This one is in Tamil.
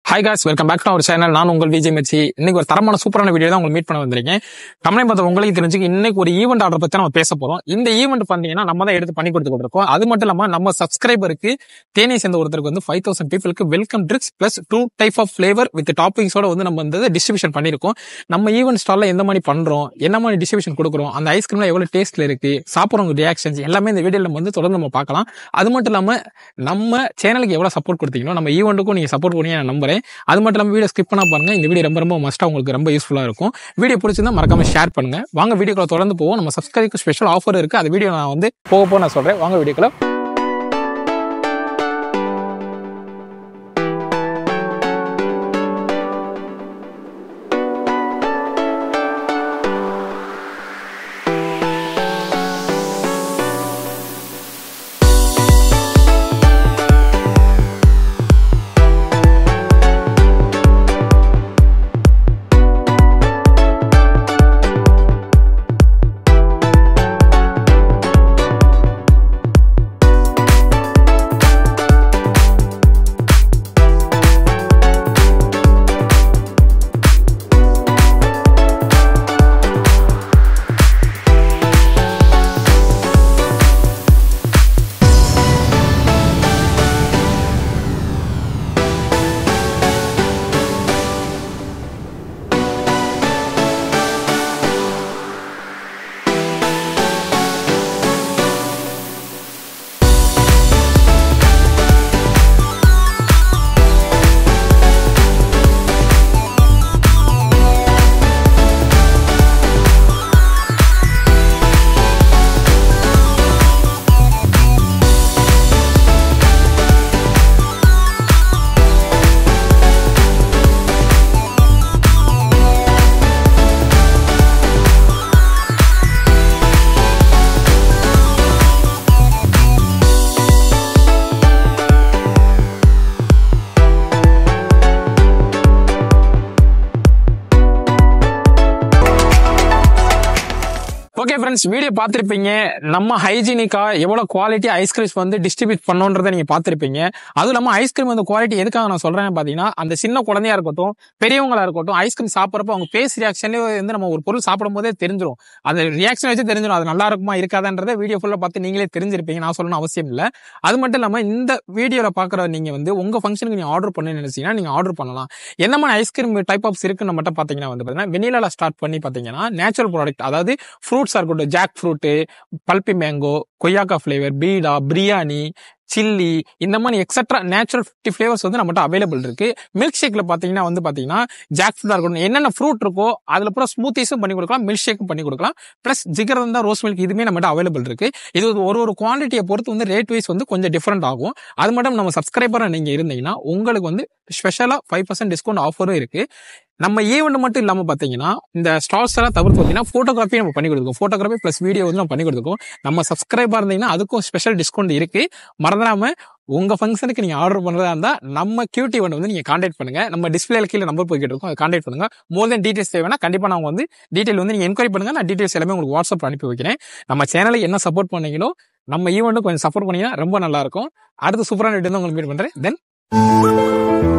Hi guys, welcome back to our channel. நான் உங்கள் விஜய் மிர்ச்சி. இன்னைக்கு ஒரு தரமான சூப்பரான வீடியோ தான் உங்களுக்கு மீட் பண்ண வந்திருக்கேன். கம்பெனி பார்த்த உங்களுக்கு தெரிஞ்சுக்க இன்னைக்கு ஒரு ஈவெண்ட் ஆர்டர் பத்தி நம்ம பேச போறோம். இந்த ஈவெண்ட் பாத்தீங்கன்னா நம்ம தான் எடுத்து பண்ணி கொடுத்துட்டு இருக்கோம். அது மட்டும் இல்லாம நம்ம சப்ஸ்கிரைபருக்கு தேனியை சேர்ந்த ஒருத்தருக்கு வந்து 5000 பீப்புளுக்கு welcome drinks plus 2 type of flavour with டாப்பிங்ஸோட வந்து நம்ம வந்து டிஸ்ட்ரிபியூஷன் பண்ணிருக்கோம். நம்ம ஈவெண்ட் ஸ்டால்ல எந்த மாதிரி பண்றோம், என்ன மாதிரி டிஸ்ட்ரிபியூஷன் கொடுக்குறோம், அந்த ஐஸ்கிரீம்ல எவ்வளவு டேஸ்ட்ல இருக்கு, சாப்பிட்றவங்க ரியாக்ஷன்ஸ் எல்லாமே இந்த வீடியோல நம்ம வந்து தொடர்ந்து நம்ம பார்க்கலாம். அது மட்டும் இல்லாம நம்ம சேனலுக்கு எவ்வளவு சப்போர்ட் கொடுத்தீங்களோ நம்ம ஈவெண்ட்டுக்கும் நீங்க சப்போர்ட் பண்ணி நான் நம்புறேன். அது மட்டும் இல்லாம வீடியோ ஸ்கிப் பண்ணா பாருங்க. இந்த வீடியோ ரொம்ப மஸ்டா உங்களுக்கு ரொம்ப யூஸ்ஃபுல்லா இருக்கும். வீடியோ பிடிச்சிருந்தா மறக்காம ஷேர் பண்ணுங்க. வாங்க வீடியோக்குள்ள தொடர்ந்து போவோம். நம்ம சப்ஸ்கிரைபருக்கு ஸ்பெஷல் ஆஃபர் இருக்கு. அந்த வீடியோ நான் வந்து போக நான் சொல்றேன். வாங்க வீடியோக்குள்ள. ஓகே ஃப்ரெண்ட்ஸ், வீடியோ பார்த்துருப்பீங்க. நம்ம ஹைஜீனிக்கா எவ்வளவு குவாலிட்டி ஐஸ்கிரீம்ஸ் வந்து டிஸ்ட்ரிபியூட் பண்ணோன்றதை நீங்க பார்த்துருப்பீங்க. அதுவும் இல்லாம ஐஸ்கிரீம் வந்து குவாலிட்டி எதுக்காக நான் சொல்றேன்னு பாத்தீங்கன்னா, அந்த சின்ன குழந்தையா இருக்கட்டும், பெரியவங்களா இருக்கட்டும், ஐஸ்கிரீம் சாப்பிட்றப்ப அவங்க ஃபேஸ் ரியாக்ஷன்லேயே வந்து நம்ம ஒரு பொருள் சாப்பிடும் போதே தெரிஞ்சிடும். அந்த ரியாக்ஷன் வச்சு தெரிஞ்சிடும் அது நல்லா இருக்குமா இருக்காதான்றதை வீடியோ ஃபுல்லா பார்த்து நீங்களே தெரிஞ்சிருப்பீங்க. நான் சொல்லணும் அவசியம் இல்லை. அது மட்டும் இல்லாம இந்த வீடியோல பாக்குற நீங்க வந்து உங்க ஃபங்க்ஷனுக்கு நீங்க ஆர்டர் பண்ணு நினைச்சீங்கன்னா நீங்க ஆர்டர் பண்ணலாம். என்ன மாதிரி ஐஸ்கிரீம் டைப் ஆஃப்ஸ் இருக்குன்னு மட்டும் பாத்தீங்கன்னா வந்து பாத்தீங்கன்னா வெனிலால ஸ்டார்ட் பண்ணி பாத்தீங்கன்னா நேச்சுரல் ப்ராடக்ட், அதாவது ஃப்ரூட்ஸா இருக்கட்டும், ஜாக் ஃப்ரூட், பல்பி மேங்கோ, கொய்யாக்கா ஃபிளேவர், பீடா, பிரியாணி, சில்லி, இந்த மாதிரி எக்ஸெட்ரா நேச்சுரல் 50 ஃபிளேவர்ஸ் வந்து நம்மகிட்ட அவைலபிள் இருக்கு. மில்க் ஷேக்ல பாத்தீங்கன்னா ஜாக் ஃப்ரூட்டா இருக்கணும், என்னென்ன ஃப்ரூட் இருக்கோ அதுல பூரா ஸ்மூத்திஸும் பண்ணி கொடுக்கலாம், மில்க் ஷேக்கும் பண்ணி கொடுக்கலாம். பிளஸ் ஜிகர் இருந்தா ரோஸ் மில்க், இதுவுமே நம்மகிட்ட அவைலபிள் இருக்கு. இது ஒரு குவான்டிட்டியை பொறுத்து வந்து ரேட் வைஸ் வந்து கொஞ்சம் டிஃபரெண்ட் ஆகும். அது மட்டும் நம்ம சப்ஸ்கிரைபரா நீங்க இருந்தீங்கன்னா உங்களுக்கு வந்து ஸ்பெஷலா 5% டிஸ்கவுண்ட் ஆஃபரும் இருக்கு. நம்ம ஈவெண்ட் மட்டும் இல்லாம பாத்தீங்கன்னா இந்த ஸ்டால்ஸ் எல்லாம் தவிர்த்து பாத்தீங்கன்னா போட்டோகிராஃபி நம்ம பண்ணி கொடுக்கும். போட்டோகிராஃபி பிளஸ் வீடியோ வந்து நம்ம பண்ணி கொடுக்கும். நம்ம சப்ஸ்கிரைபா இருந்தீங்கன்னா அதுக்கும் ஸ்பெஷல் டிஸ்கவுண்ட் இருக்கு. மறந்துடாம உங்க ஃபங்க்ஷனுக்கு நீங்க ஆர்டர் பண்றதா இருந்தா நம்ம கியூட் ஈவெண்ட் வந்து நீங்க கான்டாக்ட் பண்ணுங்க. நம்ம டிஸ்பிளேல கீழே நம்பர் போய்கிட்டு இருக்கும், அதை கான்டாக்ட் பண்ணுங்க. மோர் தென் டீடைல்ஸ் தேவைன்னா கண்டிப்பா நான் வந்து டீடைல் வந்து நீங்க என்கொயரி பண்ணுங்க. நான் டீடைல்ஸ் எல்லாமே உங்களுக்கு வாட்ஸ்அப் அனுப்பி வைக்கிறேன். நம்ம சேனலை என்ன சப்போர்ட் பண்ணீங்களோ நம்ம ஈவெண்ட்டும் கொஞ்சம் சப்போர்ட் பண்ணீங்கன்னா ரொம்ப நல்லா இருக்கும். அடுத்த சூப்பரான வீடியோ வந்து உங்களுக்கு மீட் பண்றேன். தென்